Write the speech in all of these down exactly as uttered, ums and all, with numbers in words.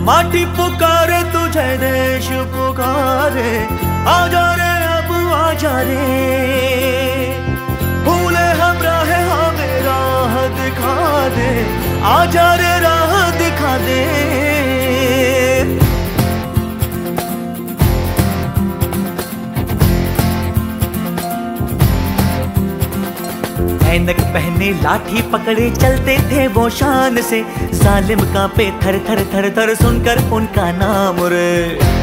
माटी पुकारे तुझे, देश पुकारे, आजा रे अब आजा रे। भूले हम राह हमें राह दिखा दे, आजा रे राह दिखा दे। ऐनक पहने लाठी पकड़े चलते थे वो शान से, सालिम कांपे थर थर थर थर सुनकर उनका नाम रे।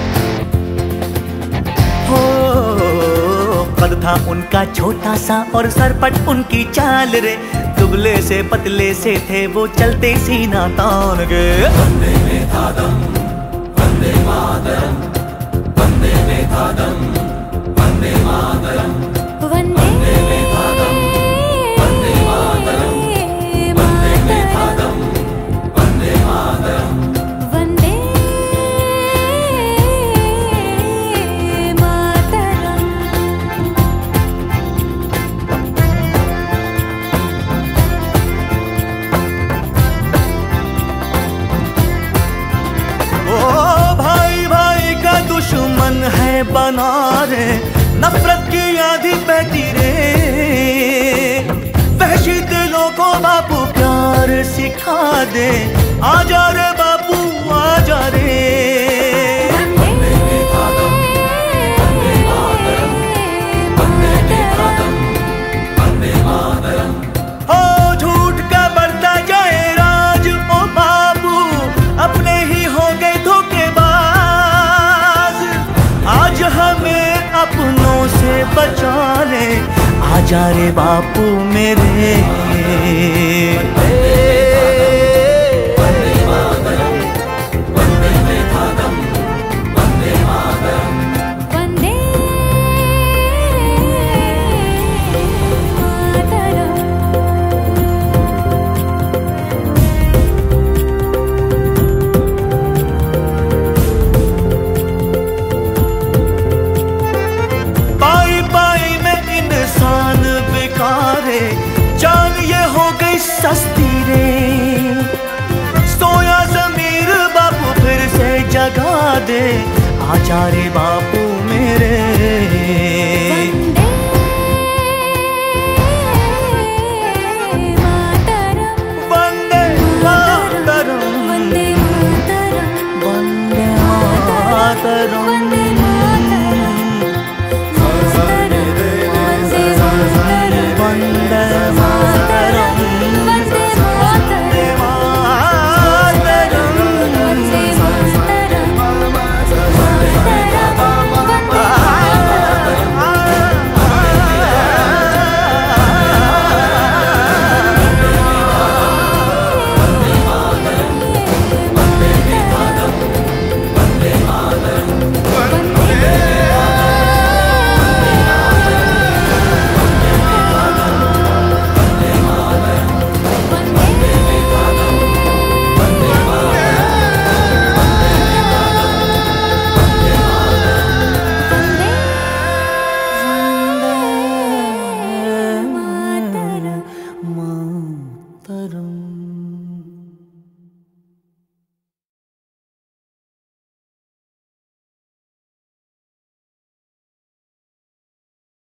हो कद था उनका छोटा सा और सरपट उनकी चाल रे, दुबले से पतले से थे वो चलते सीना तान के। वंदे में था दम, वंदे मातरम, वंदे में था दम, वंदे मातरम, वंदे में था दम, वंदे मातरम, वंदे में था दम, वंदे मातरम, वंदे मातरम। ओ भाई भाई का दुश्मन है बना रे, नफरत की आंधी बहती रे। वहशी दिलों को बापू प्यार सिखा दे, आजा रे बापू आजा रे। वंदे में था दम, वंदे मातरम, वंदे में था दम, वंदे मातरम। हो झूठ का बढ़ता जाए राज ओ बाबू, अपने ही हो गए धोखेबाज। आज हमें अपनों से बचा ले, आजा रे बापू मेरे। वंदे मातरम, वंदे में था दम, वंदे मातरम, वंदे मातरम। पाई पाई में इंसान बिकारे, जान ये हो गई सस्ती रे। सोया ज़मीर बापू फिर से जगा दे, आजा रे बापू